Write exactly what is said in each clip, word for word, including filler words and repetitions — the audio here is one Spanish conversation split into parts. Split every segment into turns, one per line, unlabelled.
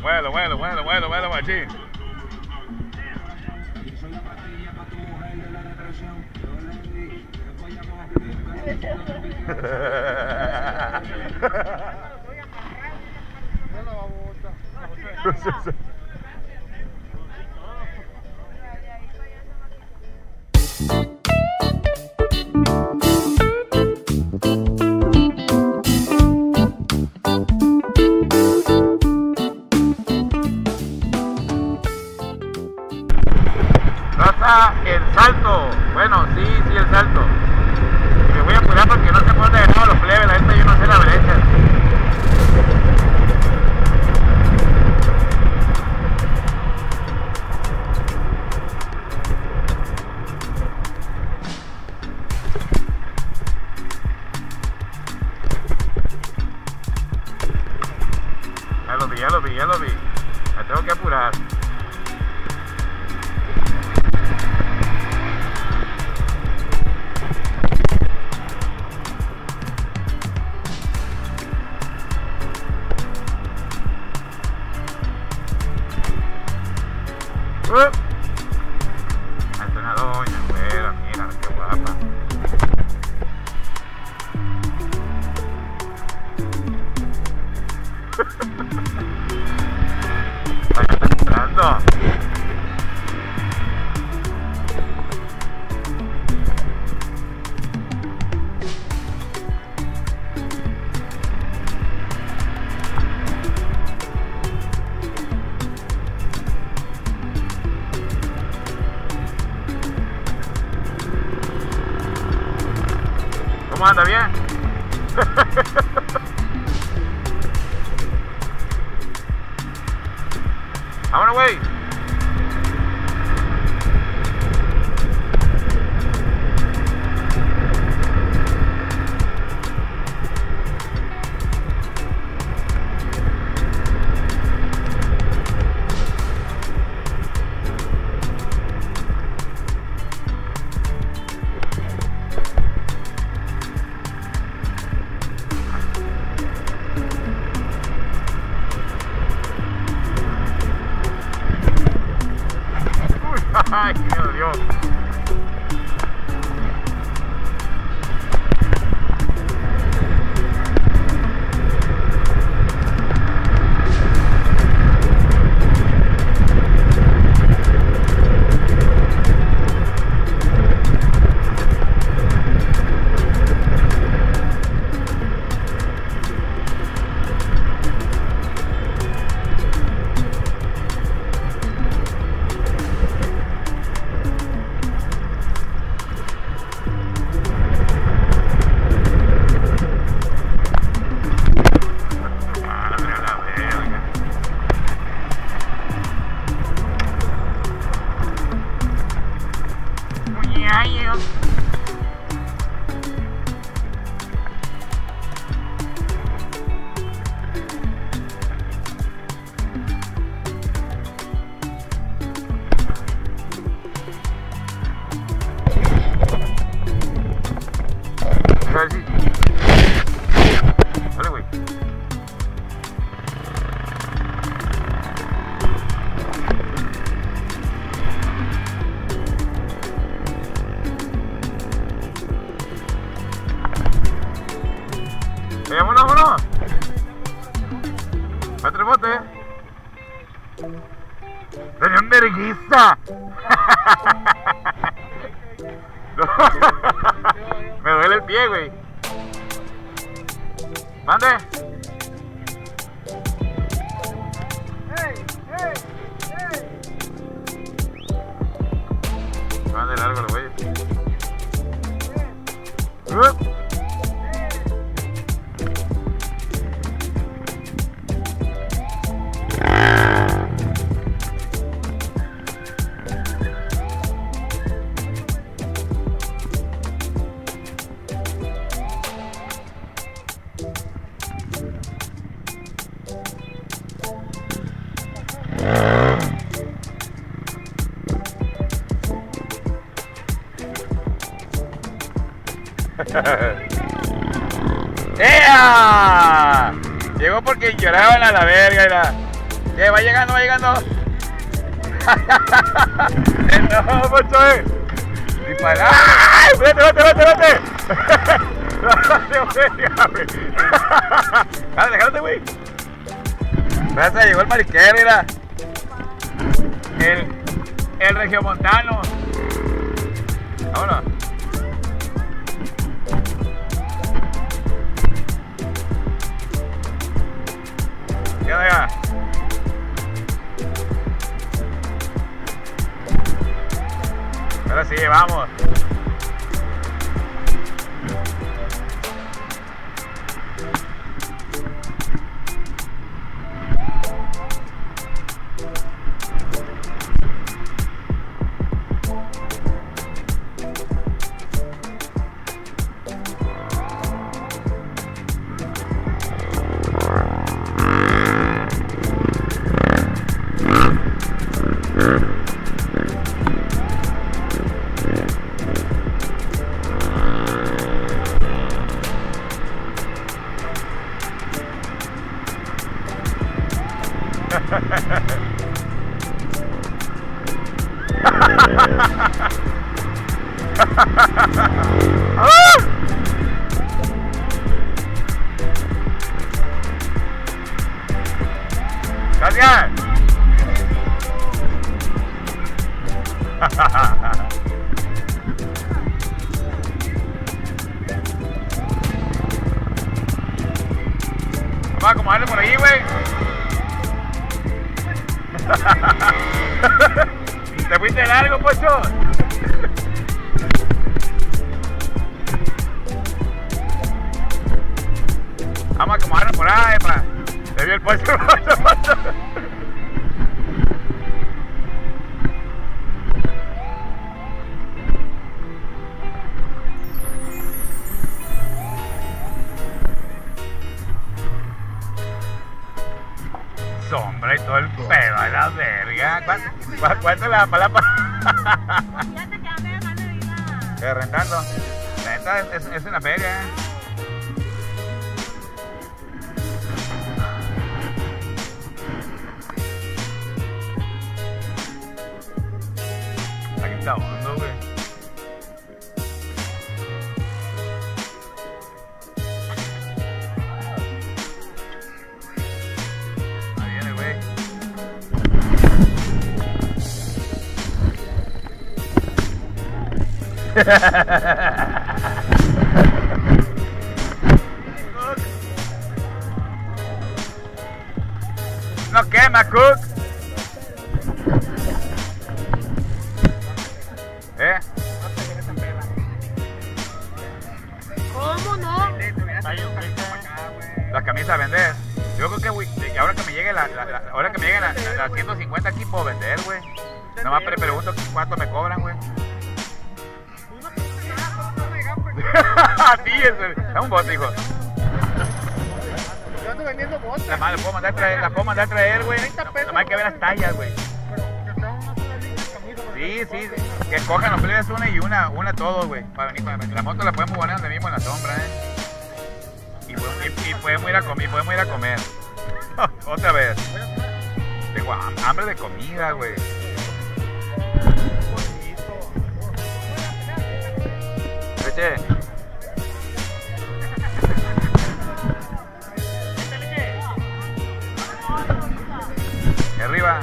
Muévelo, muévelo, muévelo, muévelo, muévelo, machín. Raza, el salto. Bueno, sí, sí, el salto. Y me voy a apurar porque no se pueden dejar los plebes, la gente yo no sé la brecha. Ya lo vi, ya lo vi, ya lo vi. Me tengo que apurar. Uh. Ahí está una doña, güera, mira, qué guapa. Ahí está entrando. ¿Cómo anda? ¿Bien? Vámonos, güey. Ay, me dolió. A ver si... Dale, güey. Eh, vámonos, vámonos. Cuatro botes. ¡Tenía un verguiza! Me duele el pie, güey. Mande. Mande largo los güeyes. Uh. ¡Ea! Llegó porque lloraban a la verga y la... ¿Qué? ¿Va llegando? ¿Va llegando? No, Poncho, eh. Dispara. ¡Ay! ¡Vete, vete, vete, vete! Jálate, jálate, güey. Espérate, llegó el mariquero, mira. El, el regiomontano. Vámonos. ¿Qué onda? Ahora sí, vamos. Gracias. Vamos a acomodarle por ahí, güey. Te fuiste largo, Pocho. Vamos a acomodarnos por ahí, pa. Te vio el Pocho. Sombra y todo el pedo a la verga. ¿Cuánto, cuánto la palapa?
Ya te quedaste de mal de vida.
¿Qué, rentando? Renta es, es, es una feria, ¿eh? Aquí está hondo, güey. No quema, Cook. ¿Eh?
¿Cómo no?
Las camisas a vender. Yo creo que, güey, ahora que me llegue la, la, la ahora que me lleguen las la, la ciento cincuenta aquí puedo vender, güey. Nomás me pregunto cuánto me cobran, güey. Sí, es un bote, hijo.
Yo ando vendiendo botas.
La más la puedo mandar a traer, la puedo mandar a traer, güey. Nomás hay que ver las tallas, güey.
Pero que sea una sola línea de camisa.
Sí, sí, que cojan los plebes una y una, una todos, güey. Para venir, para venir. La moto la podemos poner donde mismo en la sombra, eh. Y, y, y podemos ir a comer, podemos ir a comer. Otra vez. Tengo hambre de comida, güey. Leche. Arriba.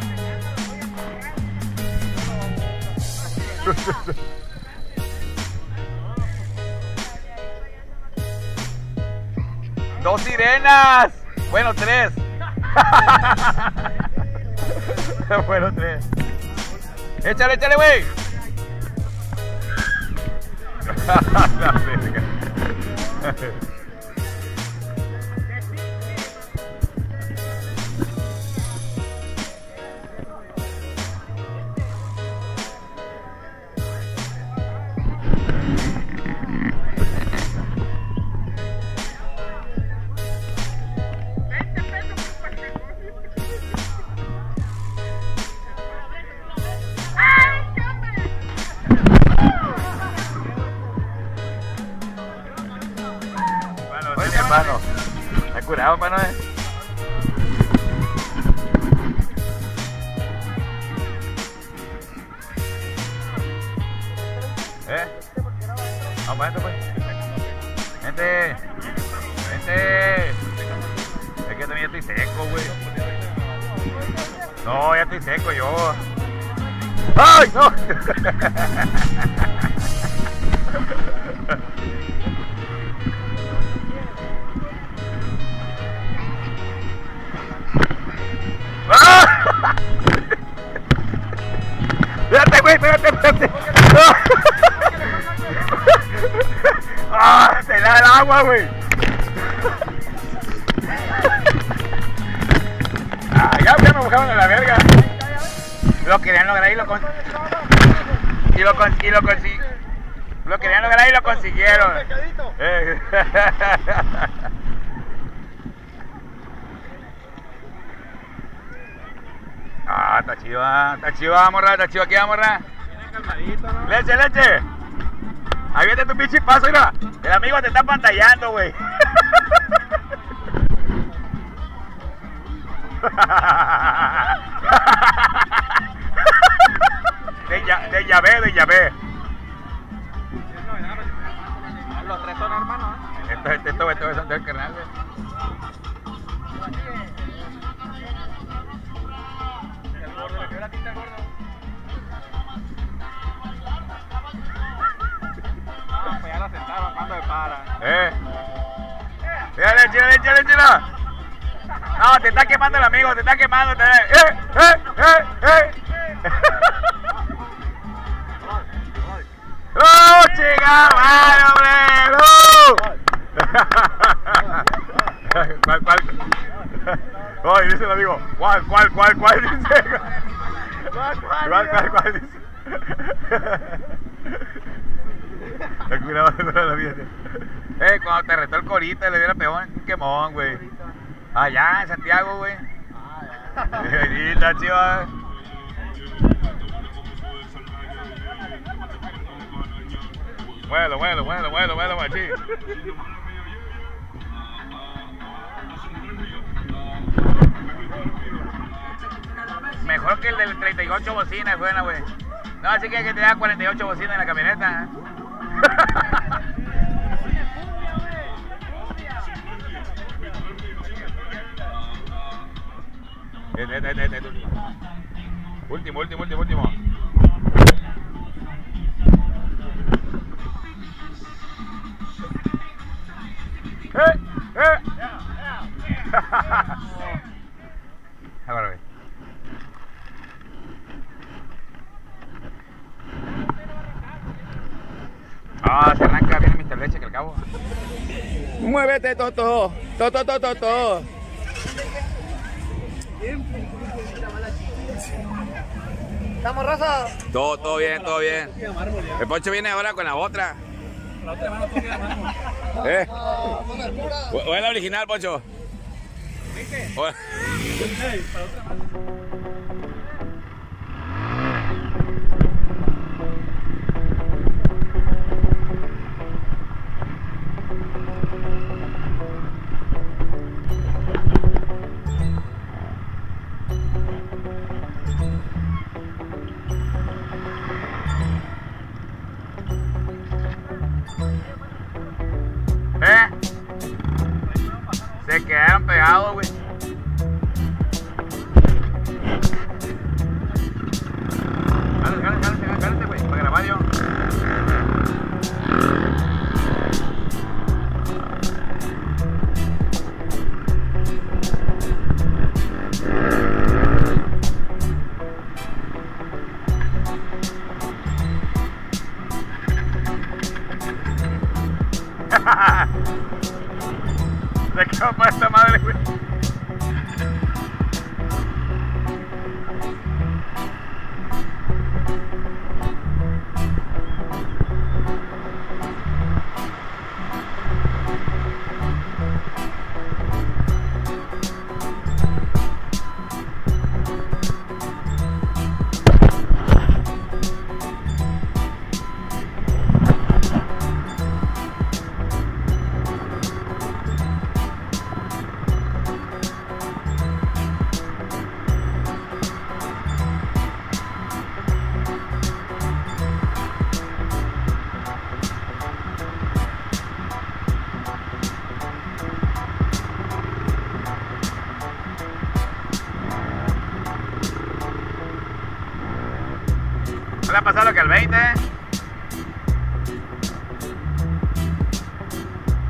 Dos sirenas. Bueno, tres. Bueno, tres. Échale, échale, güey. La verga. Hermano, ¿está curado, hermano? Eh? ¿Eh? Vamos para esto, pues. Vente. Vente. Es que también ya estoy seco, güey. No, ya estoy seco yo. ¡Ay, no! ¡Ah! Espérate, güey, espérate, espérate. ¡Ah! Se da el agua, güey. Ah, ya, ya me mojaron a la verga. Lo querían lograr y lo con... y lo con... y lo consiguieron. Lo querían lograr y lo consiguieron. Eh. Ah, está chiva, está chiva, morra, está chiva aquí, morra. ¿No? Leche, leche. Ahí viene tu pinche paso, mira. El amigo te está pantallando, güey. De, ya, de llave, de llave.
Los tres son hermanos.
Esto, esto, esto, esto son del carnal, güey.
El gordo, le quedó la tinta al gordo. Ah, pues ya lo sentaron cuando me para.
Eh. Dale, chila, chila, chila. No, te está quemando el amigo, te está quemando. Te... ¡Eh, eh, eh, eh! ¡Oh, chica, madre, hombre! ¡No! ¿Cuál, cuál? Ay, dice el amigo. ¿Cuál, cuál, cuál, cuál? Dice. ¿Cuál, cuál, cuál, cuál? Dice. Ten cuidado con la vida. Eh, cuando te retó el corita le diera peón, un quemón, güey. Allá en Santiago, güey. Ah, ya. Sí, está chiva. Muévelo, muévelo, muévelo, muévelo, muévelo, machín. Mejor que el del treinta y ocho bocinas, buena, güey. No, así que hay que tener cuarenta y ocho bocinas en la camioneta. Este, este, este, este. Último, último, último, último. ¡Eh! ¡Eh! Ahora ve. Ah, se arranca bien mister Leche que al cabo.
Muévete, Toto. Toto, Toto, Toto.
¿Estamos, raza?
Todo, todo bien, todo bien. El Poncho viene ahora con la otra.
La otra mano toca mano.
¿Eh? ¿O es la original, Poncho?
¿Viste?
¿O...
Hey, para otra mano.
¿Eh? Se quedaron pegados, güey. Cálate, cálate, cálate, cálate, güey, para grabar yo. Se quedó para esta madre, güey.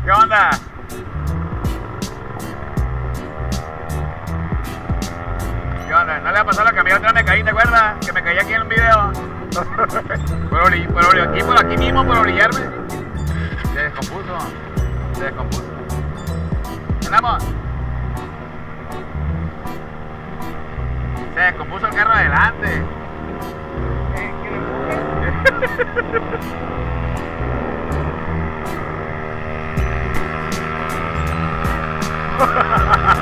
¿Qué onda? ¿Qué onda? ¿No le ha pasado lo que a mí otra vez me caí, te acuerdas? Que me caí aquí en un video. por, ori por ori aquí, por aquí mismo, por orillarme. Se descompuso. Se descompuso. ¿Andamos? Se descompuso el carro adelante.
Eh, que le empuje.
Ha ha ha ha.